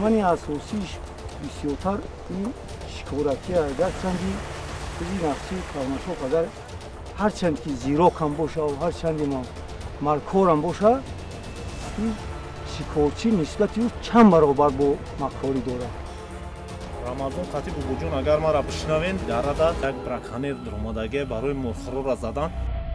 душмани асосиш бисёртар ин шикораки аст. гарчанди худи нақши Кармашоқ агар ҳарчанд ки зирок ҳам боша ва ҳарчанде маркорам боша, ин шикорчӣ нисбати ӯ чанд баробар бо макорӣ дорад. рамазон хатиб бубуҷон, агар мара бишнавен, дарада як браконер омадаги барои мурхорора задан.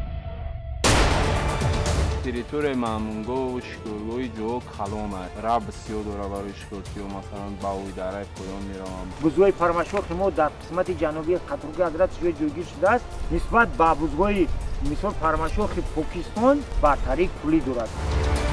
территорияи Мамнунгоҳ шикоргоҳи ҷо калон аст. Рав бисёр дорад барои шикорчӣ, масалан ба Уйдараи поён меравам. бузгоҳи Кармашоқи мо дар қисмати ҷанубии қатруги ҳазрат шоҳ ҷойгир шудааст. нисбат ба бузгоҳи мисол Кармашоқи Покистон бартарии куллӣ дорад.